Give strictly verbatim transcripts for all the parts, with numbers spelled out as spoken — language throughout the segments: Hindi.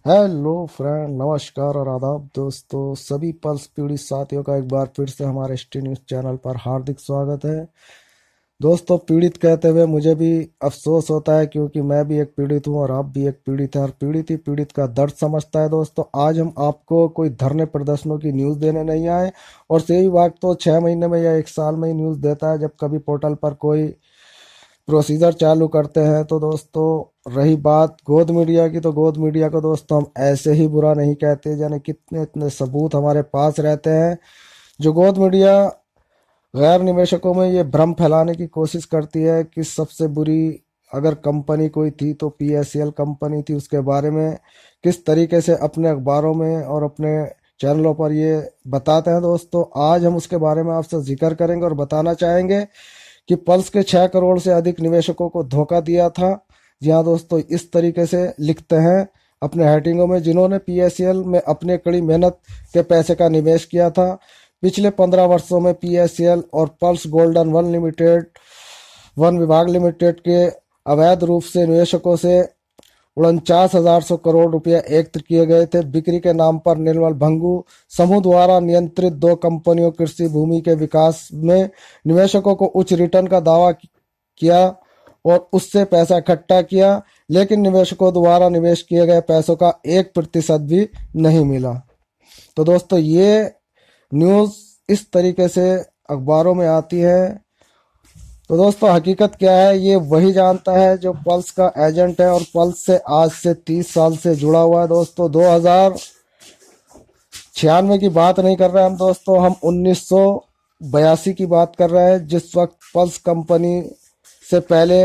हेलो फ्रेंड, नमस्कार और आदाब दोस्तों। सभी पल्स पीड़ित साथियों का एक बार फिर से हमारे एसटी न्यूज चैनल पर हार्दिक स्वागत है। दोस्तों, पीड़ित कहते हुए मुझे भी अफसोस होता है क्योंकि मैं भी एक पीड़ित हूं और आप भी एक पीड़ित हैं और पीड़ित ही पीड़ित का दर्द समझता है। दोस्तों, आज हम आपको कोई धरने प्रदर्शनों की न्यूज़ देने नहीं आए और सही विभाग तो छः महीने में या एक साल में ही न्यूज़ देता है जब कभी पोर्टल पर कोई प्रोसीजर चालू करते हैं। तो दोस्तों, रही बात गोद मीडिया की, तो गोद मीडिया को दोस्तों हम ऐसे ही बुरा नहीं कहते, यानी कितने इतने सबूत हमारे पास रहते हैं। जो गोद मीडिया गैर निवेशकों में ये भ्रम फैलाने की कोशिश करती है कि सबसे बुरी अगर कंपनी कोई थी तो पीएसएल कंपनी थी, उसके बारे में किस तरीके से अपने अखबारों में और अपने चैनलों पर ये बताते हैं। दोस्तों, आज हम उसके बारे में आपसे जिक्र करेंगे और बताना चाहेंगे कि पल्स के छह करोड़ से अधिक निवेशकों को धोखा दिया था। जी हाँ दोस्तों, इस तरीके से लिखते हैं अपने हेडिंगों में, जिन्होंने पीएसएल में अपने कड़ी मेहनत के पैसे का निवेश किया था। पिछले पंद्रह वर्षों में पीएसएल और पल्स गोल्डन वन लिमिटेड वन विभाग लिमिटेड के अवैध रूप से निवेशकों से उनचास हजार सौ करोड़ रुपए एकत्र किए गए थे। बिक्री के नाम पर निर्मल भंगू समूह द्वारा नियंत्रित दो कंपनियों कृषि भूमि के विकास में निवेशकों को उच्च रिटर्न का दावा किया और उससे पैसा इकट्ठा किया, लेकिन निवेशकों द्वारा निवेश किए गए पैसों का एक प्रतिशत भी नहीं मिला। तो दोस्तों, ये न्यूज़ इस तरीके से अखबारों में आती है। तो दोस्तों, हकीकत क्या है ये वही जानता है जो पल्स का एजेंट है और पल्स से आज से तीस साल से जुड़ा हुआ है। दोस्तों, दो हजार छियानवे की बात नहीं कर रहे हैं हम दोस्तों, हम उन्नीस सौ बयासी की बात कर रहे हैं, जिस वक्त पल्स कंपनी से पहले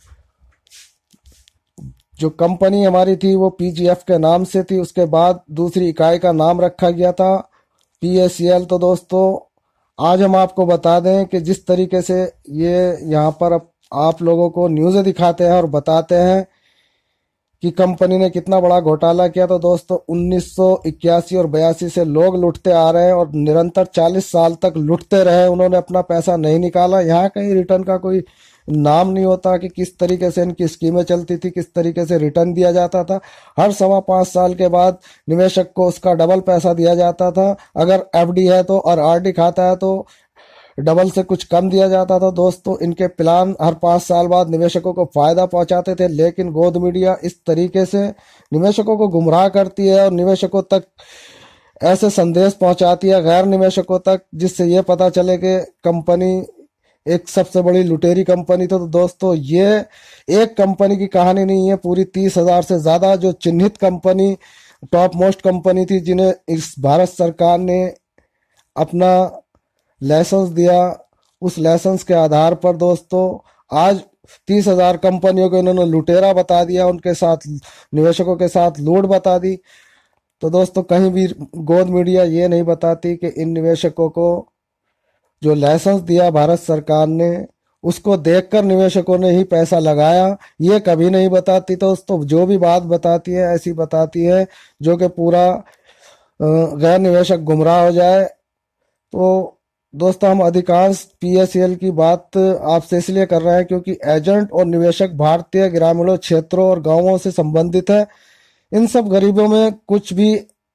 जो कंपनी हमारी थी वो पीजीएफ के नाम से थी। उसके बाद दूसरी इकाई का नाम रखा गया था पीएसएल। तो दोस्तों, आज हम आपको बता दें कि जिस तरीके से ये यहाँ पर आप लोगों को न्यूज़ दिखाते हैं और बताते हैं कि कंपनी ने कितना बड़ा घोटाला किया, तो दोस्तों उन्नीस सौ इक्यासी और बयासी से लोग लुटते आ रहे हैं और निरंतर चालीस साल तक लुटते रहे, उन्होंने अपना पैसा नहीं निकाला। यहाँ कहीं रिटर्न का कोई नाम नहीं होता कि किस तरीके से इनकी स्कीमें चलती थी, किस तरीके से रिटर्न दिया जाता था। हर सवा पाँच साल के बाद निवेशक को उसका डबल पैसा दिया जाता था। अगर एफडी है तो और आरडी खाता है तो डबल से कुछ कम दिया जाता था। दोस्तों, इनके प्लान हर पाँच साल बाद निवेशकों को फायदा पहुंचाते थे, लेकिन गोद मीडिया इस तरीके से निवेशकों को गुमराह करती है और निवेशकों तक ऐसे संदेश पहुंचाती है गैर निवेशकों तक, जिससे ये पता चले कि कंपनी एक सबसे बड़ी लुटेरी कंपनी थी। तो दोस्तों, ये एक कंपनी की कहानी नहीं है, पूरी तीस हजार से ज्यादा जो चिन्हित कंपनी, टॉप मोस्ट कंपनी थी, जिन्हें इस भारत सरकार ने अपना लाइसेंस दिया, उस लाइसेंस के आधार पर दोस्तों आज तीस हजार कंपनियों को इन्होंने लुटेरा बता दिया, उनके साथ निवेशकों के साथ लूट बता दी। तो दोस्तों, कहीं भी गोद मीडिया ये नहीं बताती कि इन निवेशकों को जो लाइसेंस दिया भारत सरकार ने उसको देखकर निवेशकों ने ही पैसा लगाया, ये कभी नहीं बताती। तो दोस्तों, जो भी बात बताती है ऐसी बताती है जो कि पूरा गैर निवेशक गुमराह हो जाए। तो दोस्तों, हम अधिकांश पीएसएल की बात आपसे इसलिए कर रहे हैं क्योंकि एजेंट और निवेशक भारतीय ग्रामीणों क्षेत्रों और गांवों से संबंधित है। इन सब गरीबों में कुछ भी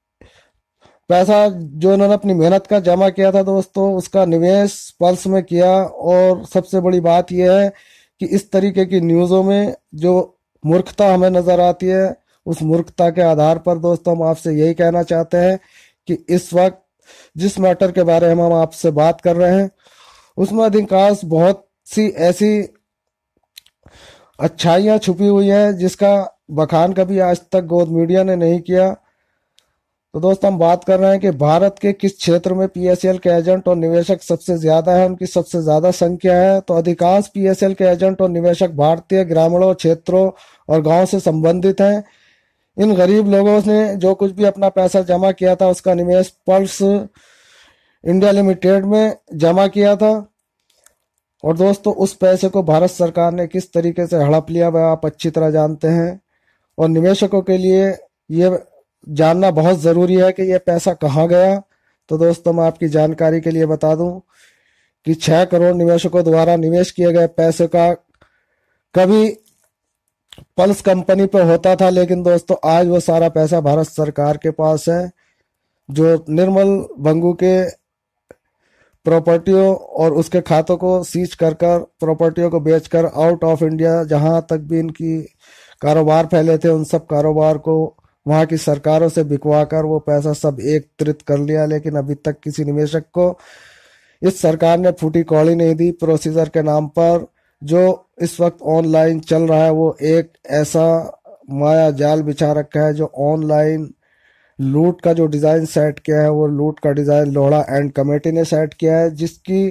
पैसा जो इन्होंने अपनी मेहनत का जमा किया था दोस्तों, उसका निवेश पल्स में किया। और सबसे बड़ी बात यह है कि इस तरीके की न्यूज़ों में जो मूर्खता हमें नजर आती है, उस मूर्खता के आधार पर दोस्तों हम आपसे यही कहना चाहते हैं कि इस वक्त जिस मैटर के बारे में हम आपसे बात कर रहे हैं उसमें अधिकांश बहुत सी ऐसी अच्छाइयां छुपी हुई हैं जिसका बखान कभी आज तक गोद मीडिया ने नहीं किया। तो दोस्तों, हम बात कर रहे हैं कि भारत के किस क्षेत्र में पीएसएल के एजेंट और निवेशक सबसे ज्यादा है, उनकी सबसे ज्यादा संख्या है। तो अधिकांश पीएसएल के एजेंट और निवेशक भारतीय ग्रामीणों क्षेत्रों और गांव से संबंधित हैं। इन गरीब लोगों ने जो कुछ भी अपना पैसा जमा किया था उसका निवेश पल्स इंडिया लिमिटेड में जमा किया था और दोस्तों उस पैसे को भारत सरकार ने किस तरीके से हड़प लिया वह आप अच्छी तरह जानते हैं। और निवेशकों के लिए ये जानना बहुत ज़रूरी है कि यह पैसा कहाँ गया। तो दोस्तों, मैं आपकी जानकारी के लिए बता दूं कि छह करोड़ निवेशकों द्वारा निवेश किए गए पैसे का कभी पल्स कंपनी पे होता था, लेकिन दोस्तों आज वो सारा पैसा भारत सरकार के पास है, जो निर्मल बंगू के प्रॉपर्टियों और उसके खातों को सीज कर कर प्रॉपर्टियों को बेचकर आउट ऑफ इंडिया जहां तक भी इनकी कारोबार फैले थे उन सब कारोबार को वहां की सरकारों से बिकवा कर वो पैसा सब एकत्रित कर लिया। लेकिन अभी तक किसी निवेशक को इस सरकार ने फूटी कौड़ी नहीं दी। प्रोसीजर के नाम पर जो इस वक्त ऑनलाइन चल रहा है वो एक ऐसा माया जाल बिछा रखा है, जो ऑनलाइन लूट का जो डिजाइन सेट किया है वो लूट का डिजाइन लोहड़ा एंड कमेटी ने सेट किया है, जिसकी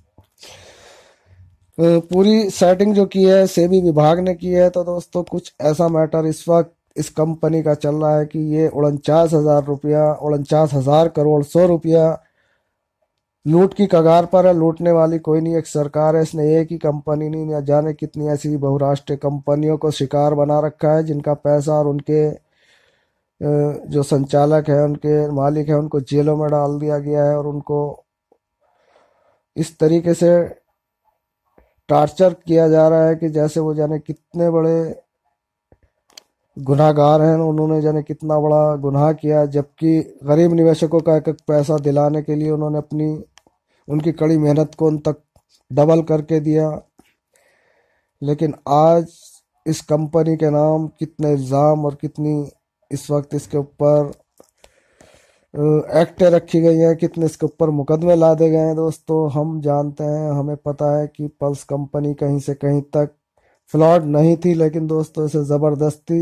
अ, पूरी सेटिंग जो की है सेबी विभाग ने की है। तो दोस्तों कुछ ऐसा मैटर इस वक्त इस कंपनी का चल रहा है कि ये उनचास हजार रुपया उनचास हजार करोड़ सौ रुपया लूट की कगार पर है। लूटने वाली कोई नहीं, एक सरकार है। इसने एक ही कंपनी नहीं, न जाने कितनी ऐसी बहुराष्ट्रीय कंपनियों को शिकार बना रखा है, जिनका पैसा और उनके अ, जो संचालक है, उनके मालिक है, उनको जेलों में डाल दिया गया है और उनको इस तरीके से टॉर्चर किया जा रहा है कि जैसे वो जाने कितने बड़े गुनाहगार हैं, उन्होंने जाने कितना बड़ा गुनाह किया, जबकि गरीब निवेशकों का एक एक पैसा दिलाने के लिए उन्होंने अपनी उनकी कड़ी मेहनत को उन तक डबल करके दिया। लेकिन आज इस कंपनी के नाम कितने इल्ज़ाम और कितनी इस वक्त इसके ऊपर एक्टें रखी गई हैं, कितने इसके ऊपर मुकदमे लादे गए हैं। दोस्तों हम जानते हैं, हमें पता है कि पल्स कंपनी कहीं से कहीं तक फ्लॉड नहीं थी, लेकिन दोस्तों इसे ज़बरदस्ती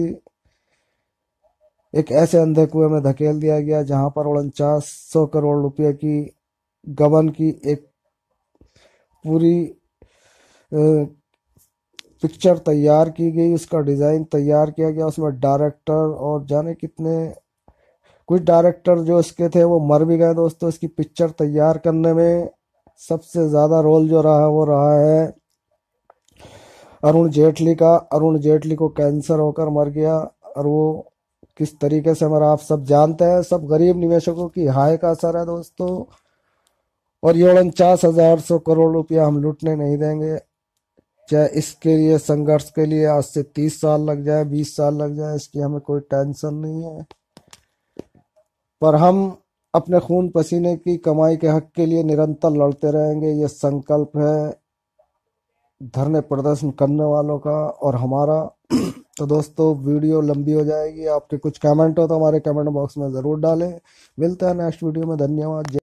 एक ऐसे अंधे कुएं में धकेल दिया गया जहां पर उनचास सौ करोड़ रुपए की गबन की एक पूरी पिक्चर तैयार की गई, उसका डिज़ाइन तैयार किया गया। उसमें डायरेक्टर और जाने कितने कुछ डायरेक्टर जो इसके थे वो मर भी गए। दोस्तों इसकी पिक्चर तैयार करने में सबसे ज़्यादा रोल जो रहा वो रहा है अरुण जेटली का। अरुण जेटली को कैंसर होकर मर गया और वो किस तरीके से मरा आप सब जानते हैं। सब गरीब निवेशकों की हाय का असर है दोस्तों, और ये उनचास हजार सौ करोड़ रुपया हम लूटने नहीं देंगे, चाहे इसके लिए संघर्ष के लिए आज से तीस साल लग जाए, बीस साल लग जाए, इसकी हमें कोई टेंशन नहीं है। पर हम अपने खून पसीने की कमाई के हक के लिए निरंतर लड़ते रहेंगे, ये संकल्प है धरने प्रदर्शन करने वालों का और हमारा। तो दोस्तों वीडियो लंबी हो जाएगी, आपके कुछ कमेंट हो तो हमारे कमेंट बॉक्स में ज़रूर डालें। मिलते हैं नेक्स्ट वीडियो में, धन्यवाद।